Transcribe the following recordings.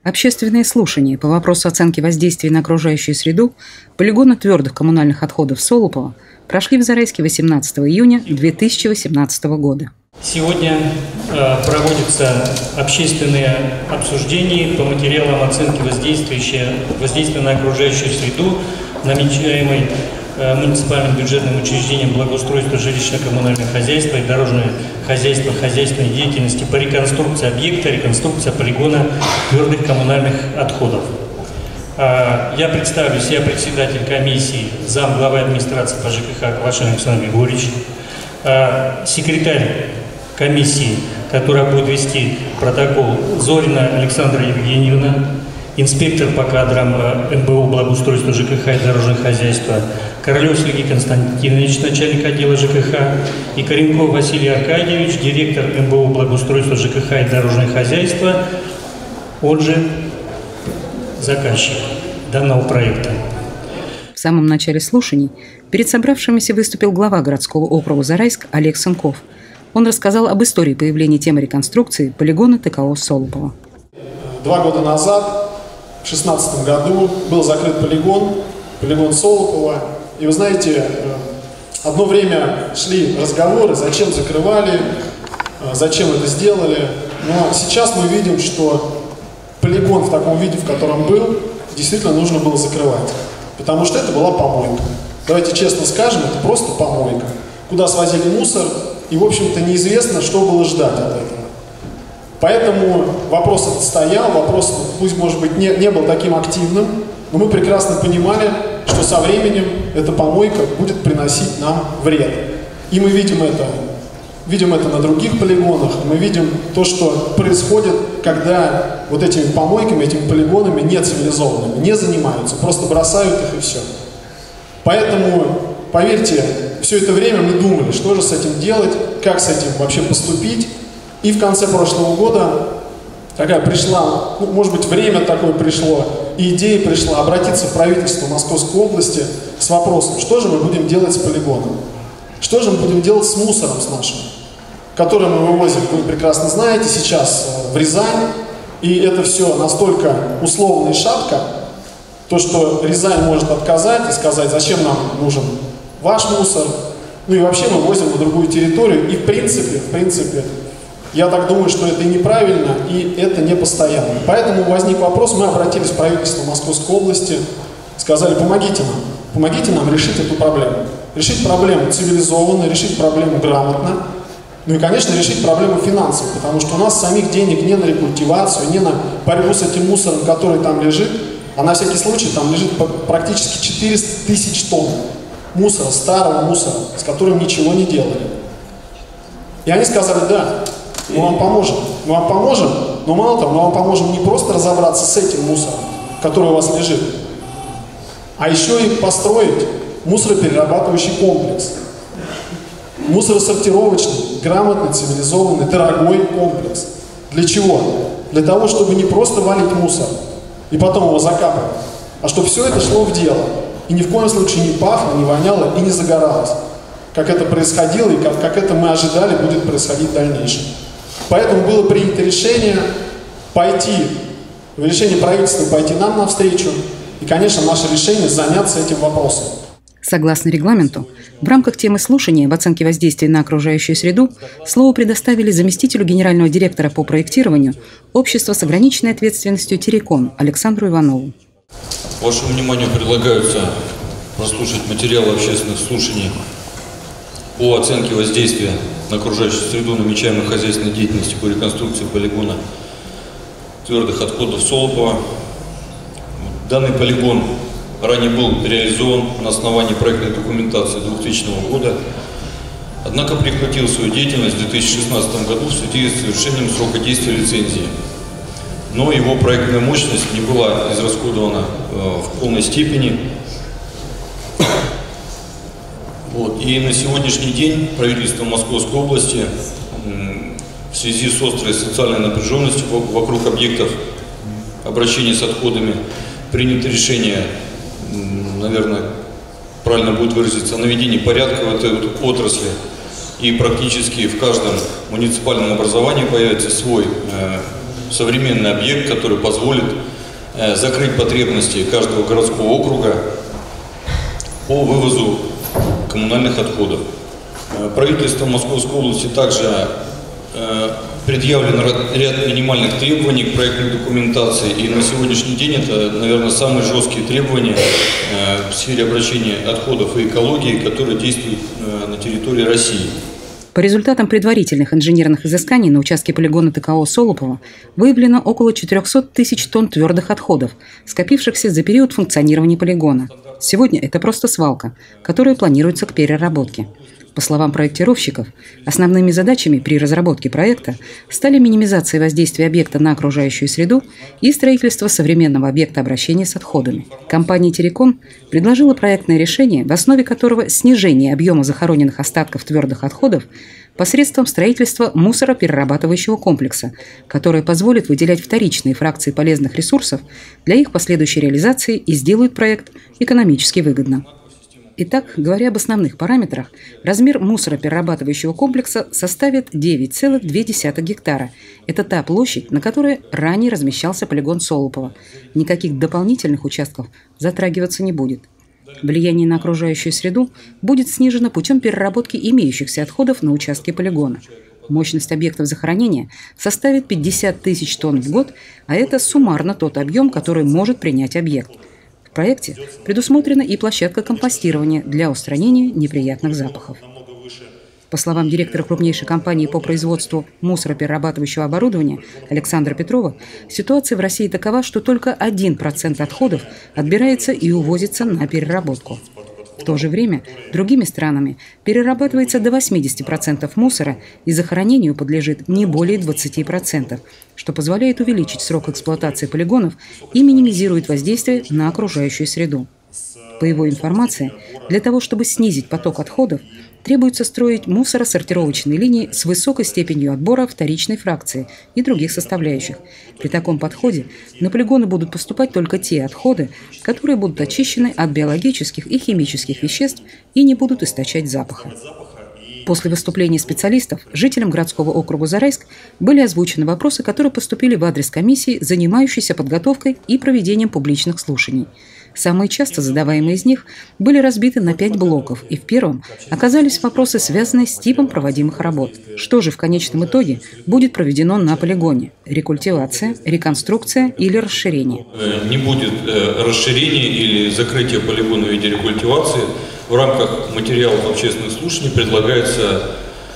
Общественные слушания по вопросу оценки воздействия на окружающую среду полигона твердых коммунальных отходов Солопово прошли в Зарайске 18 июня 2018 года. Сегодня проводятся общественные обсуждения по материалам оценки воздействия на окружающую среду, намечаемой муниципальным бюджетным учреждением благоустройства жилищно-коммунального хозяйства и дорожного хозяйства, хозяйственной деятельности по реконструкции объекта, реконструкция полигона твердых коммунальных отходов. Я представлюсь, я председатель комиссии, зам главы администрации по ЖКХ Квашин Александр Григорьевич, секретарь комиссии, которая будет вести протокол, Зорина Александра Евгеньевна, инспектор по кадрам МБУ благоустройства ЖКХ и дорожного хозяйства, Королев Сергей Константинович, начальник отдела ЖКХ, и Коренков Василий Аркадьевич, директор МБУ благоустройства ЖКХ и дорожного хозяйства, он же заказчик данного проекта. В самом начале слушаний перед собравшимися выступил глава городского округа Зарайск Олег Сынков. Он рассказал об истории появления темы реконструкции полигона ТКО Солопово. 2 года назад, в 2016 году, был закрыт полигон Солопово. И вы знаете, одно время шли разговоры, зачем закрывали, зачем это сделали. Но сейчас мы видим, что полигон в таком виде, в котором был, действительно нужно было закрывать. Потому что это была помойка. Давайте честно скажем, это просто помойка. Куда свозили мусор, и, в общем-то, неизвестно, что было ждать от этого. Поэтому вопрос этот стоял, вопрос, пусть, может быть, не был таким активным, но мы прекрасно понимали, что со временем эта помойка будет приносить нам вред. И мы видим это на других полигонах, мы видим то, что происходит, когда вот этими помойками, этими полигонами нецивилизованными не занимаются, просто бросают их и все. Поэтому, поверьте, все это время мы думали, что же с этим делать, как с этим вообще поступить. И в конце прошлого года такая пришла, может быть, время такое пришло, и идея пришла обратиться в правительство Московской области с вопросом, что же мы будем делать с полигоном, что же мы будем делать с мусором с нашим, который мы вывозим, вы прекрасно знаете, сейчас в Рязань, и это все настолько условно и шатко, то, что Рязань может отказать и сказать, зачем нам нужен ваш мусор, ну и вообще мы возим на другую территорию, и в принципе, я так думаю, что это и неправильно, и это не постоянно. Поэтому возник вопрос, мы обратились в правительство Московской области, сказали, помогите нам решить эту проблему. Решить проблему цивилизованно, решить проблему грамотно, ну и, конечно, решить проблему финансов, потому что у нас самих денег не на рекультивацию, не на борьбу с этим мусором, который там лежит, а на всякий случай там лежит практически 400 тысяч тонн мусора, старого мусора, с которым ничего не делали. И они сказали, да, мы вам поможем, но мало того, мы вам поможем не просто разобраться с этим мусором, который у вас лежит, а еще и построить мусороперерабатывающий комплекс. Мусоросортировочный, грамотный, цивилизованный, дорогой комплекс. Для чего? Для того, чтобы не просто валить мусор и потом его закапывать, а чтобы все это шло в дело. И ни в коем случае не пахло, не воняло и не загоралось, как это происходило и как это мы ожидали будет происходить в дальнейшем. Поэтому было принято решение правительства пойти нам навстречу. И, конечно, наше решение заняться этим вопросом. Согласно регламенту, в рамках темы слушания об оценке воздействия на окружающую среду слово предоставили заместителю генерального директора по проектированию общества с ограниченной ответственностью «Терекон» Александру Иванову. Вашему вниманию предлагаются прослушать материалы общественных слушаний по оценке воздействия на окружающую среду намечаемой хозяйственной деятельности по реконструкции полигона твердых отходов Солопово. Данный полигон ранее был реализован на основании проектной документации 2000 года, однако прекратил свою деятельность в 2016 году в связи с завершением срока действия лицензии. Но его проектная мощность не была израсходована в полной степени. И на сегодняшний день правительство Московской области в связи с острой социальной напряженностью вокруг объектов обращения с отходами принято решение, наверное, правильно будет выразиться, о наведении порядка в этой отрасли. И практически в каждом муниципальном образовании появится свой современный объект, который позволит закрыть потребности каждого городского округа по вывозу коммунальных отходов. Правительством Московской области также предъявлен ряд минимальных требований к проектной документации, и на сегодняшний день это, наверное, самые жесткие требования в сфере обращения отходов и экологии, которые действуют на территории России. По результатам предварительных инженерных изысканий на участке полигона ТКО Солопово выявлено около 400 тысяч тонн твердых отходов, скопившихся за период функционирования полигона. Сегодня это просто свалка, которая планируется к переработке. По словам проектировщиков, основными задачами при разработке проекта стали минимизация воздействия объекта на окружающую среду и строительство современного объекта обращения с отходами. Компания «Терекон» предложила проектное решение, в основе которого снижение объема захороненных остатков твердых отходов посредством строительства мусороперерабатывающего комплекса, которое позволит выделять вторичные фракции полезных ресурсов для их последующей реализации и сделает проект экономически выгодным. Итак, говоря об основных параметрах, размер мусороперерабатывающего комплекса составит 9,2 гектара. Это та площадь, на которой ранее размещался полигон Солопово. Никаких дополнительных участков затрагиваться не будет. Влияние на окружающую среду будет снижено путем переработки имеющихся отходов на участке полигона. Мощность объектов захоронения составит 50 тысяч тонн в год, а это суммарно тот объем, который может принять объект. В проекте предусмотрена и площадка компостирования для устранения неприятных запахов. По словам директора крупнейшей компании по производству мусороперерабатывающего оборудования Александра Петрова, ситуация в России такова, что только 1% отходов отбирается и увозится на переработку. В то же время другими странами перерабатывается до 80% мусора и захоронению подлежит не более 20%, что позволяет увеличить срок эксплуатации полигонов и минимизирует воздействие на окружающую среду. По его информации, для того, чтобы снизить поток отходов, требуется строить мусоросортировочные линии с высокой степенью отбора вторичной фракции и других составляющих. При таком подходе на полигоны будут поступать только те отходы, которые будут очищены от биологических и химических веществ и не будут источать запаха. После выступления специалистов жителям городского округа Зарайск были озвучены вопросы, которые поступили в адрес комиссии, занимающейся подготовкой и проведением публичных слушаний. Самые часто задаваемые из них были разбиты на 5 блоков, и в первом оказались вопросы, связанные с типом проводимых работ. Что же в конечном итоге будет проведено на полигоне? Рекультивация, реконструкция или расширение? Не будет расширения или закрытия полигона в виде рекультивации. В рамках материалов общественных слушаний предлагается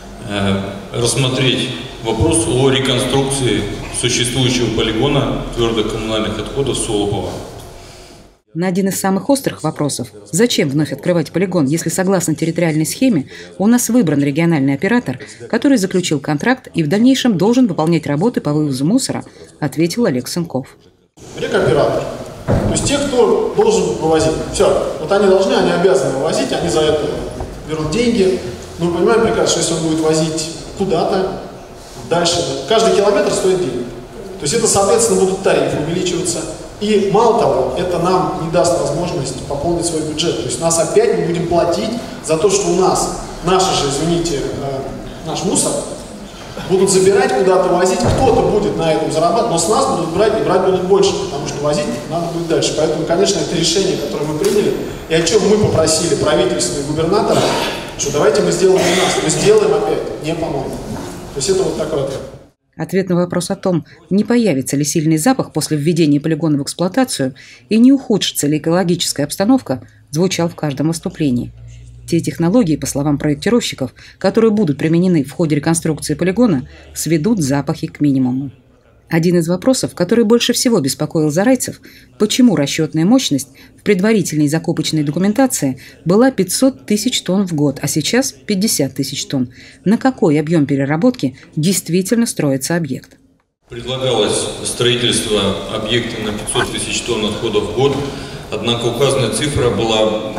рассмотреть вопрос о реконструкции существующего полигона твердых коммунальных отходов Солопово. На один из самых острых вопросов – зачем вновь открывать полигон, если согласно территориальной схеме у нас выбран региональный оператор, который заключил контракт и в дальнейшем должен выполнять работы по вывозу мусора, ответил Олег Сынков. Рекоператор. То есть те, кто должен вывозить. Все. Вот они должны, они обязаны вывозить, они за это берут деньги. Но мы понимаем прекрасно, что если он будет возить куда-то, дальше, каждый километр стоит денег. То есть это, соответственно, будут тарифы увеличиваться. И мало того, это нам не даст возможность пополнить свой бюджет. То есть нас опять мы будем платить за то, что у нас наши же, извините, наш мусор будут забирать куда-то, возить. Кто-то будет на этом зарабатывать, но с нас будут брать и брать будут больше, потому что возить надо будет дальше. Поэтому, конечно, это решение, которое мы приняли, и о чем мы попросили правительство и губернатора, что давайте мы сделаем у нас. Мы сделаем опять, не по-моему. То есть это вот такой ответ. Ответ на вопрос о том, не появится ли сильный запах после введения полигона в эксплуатацию и не ухудшится ли экологическая обстановка, звучал в каждом выступлении. Те технологии, по словам проектировщиков, которые будут применены в ходе реконструкции полигона, сведут запахи к минимуму. Один из вопросов, который больше всего беспокоил зарайцев, почему расчетная мощность в предварительной закупочной документации была 500 тысяч тонн в год, а сейчас 50 тысяч тонн. На какой объем переработки действительно строится объект? Предлагалось строительство объекта на 500 тысяч тонн отходов в год, однако указанная цифра была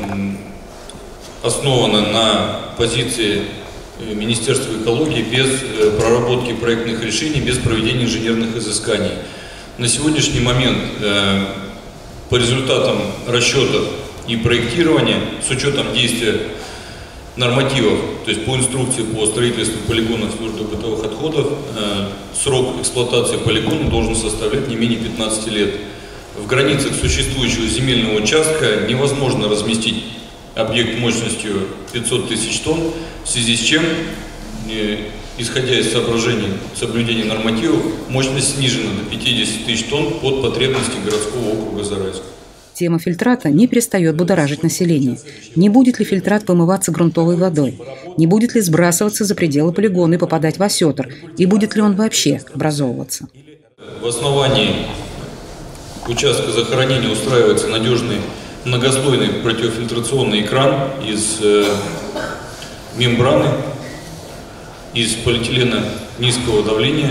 основана на позиции Министерства экологии без проработки проектных решений, без проведения инженерных изысканий. На сегодняшний момент по результатам расчетов и проектирования, с учетом действия нормативов, то есть по инструкции по строительству полигонов твердых бытовых отходов, срок эксплуатации полигона должен составлять не менее 15 лет. В границах существующего земельного участка невозможно разместить объект мощностью 500 тысяч тонн, в связи с чем, исходя из соображений соблюдения нормативов, мощность снижена до 50 тысяч тонн под потребности городского округа Зарайска. Тема фильтрата не перестает будоражить население. Не будет ли фильтрат вымываться грунтовой водой? Не будет ли сбрасываться за пределы полигона и попадать в осетр? И будет ли он вообще образовываться? В основании участка захоронения устраивается надежный многослойный противофильтрационный экран из мембраны, из полиэтилена низкого давления.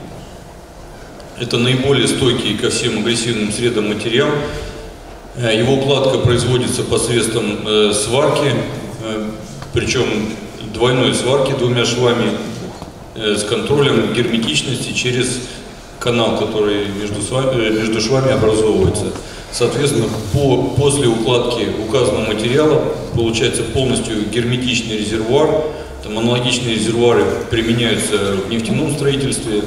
Это наиболее стойкий ко всем агрессивным средам материал. Его укладка производится посредством сварки, причем двойной сварки двумя швами с контролем герметичности через канал, который между швами образовывается. Соответственно, после укладки указанного материала получается полностью герметичный резервуар. Там аналогичные резервуары применяются в нефтяном строительстве,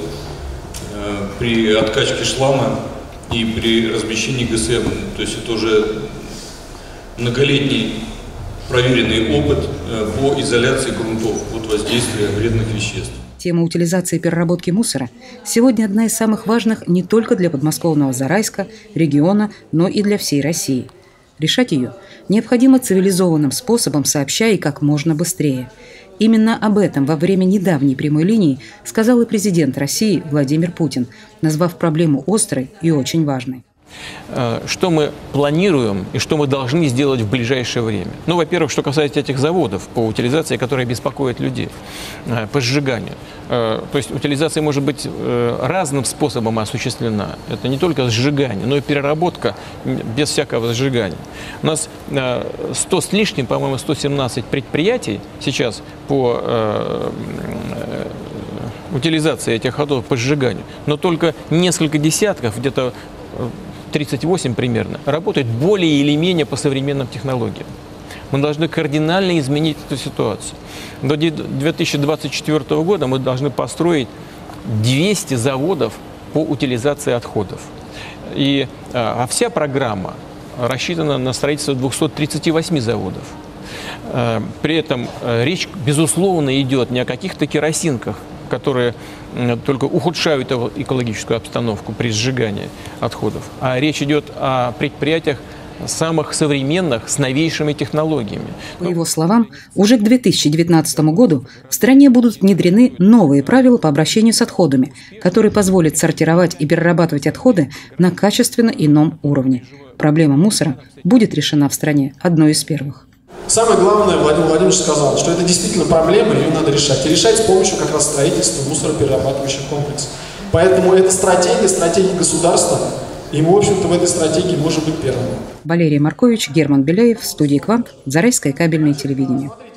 при откачке шлама и при размещении ГСМ. То есть это уже многолетний проверенный опыт по изоляции грунтов от воздействия вредных веществ. Тема утилизации и переработки мусора сегодня одна из самых важных не только для подмосковного Зарайска, региона, но и для всей России. Решать ее необходимо цивилизованным способом, сообща и как можно быстрее. Именно об этом во время недавней прямой линии сказал и президент России Владимир Путин, назвав проблему острой и очень важной. Что мы планируем и что мы должны сделать в ближайшее время? Ну, во-первых, что касается этих заводов по утилизации, которые беспокоят людей, по сжиганию. То есть утилизация может быть разным способом осуществлена. Это не только сжигание, но и переработка без всякого сжигания. У нас 100 с лишним, по-моему, 117 предприятий сейчас по утилизации этих отходов по сжиганию, но только несколько десятков, где-то 38 примерно, работают более или менее по современным технологиям. Мы должны кардинально изменить эту ситуацию. До 2024 года мы должны построить 200 заводов по утилизации отходов. И вся программа рассчитана на строительство 238 заводов. При этом речь, безусловно, идет не о каких-то керосинках, которые только ухудшают экологическую обстановку при сжигании отходов. А речь идет о предприятиях самых современных, с новейшими технологиями. По его словам, уже к 2019 году в стране будут внедрены новые правила по обращению с отходами, которые позволят сортировать и перерабатывать отходы на качественно ином уровне. Проблема мусора будет решена в стране одной из первых. Самое главное, Владимир Владимирович сказал, что это действительно проблема, ее надо решать. И решать с помощью как раз строительства мусороперерабатывающих комплексов. Поэтому это стратегия государства, и мы, в общем-то, в этой стратегии можем быть первыми. Валерий Маркович, Герман Беляев, в студии «Квант», Зарайское кабельное телевидение.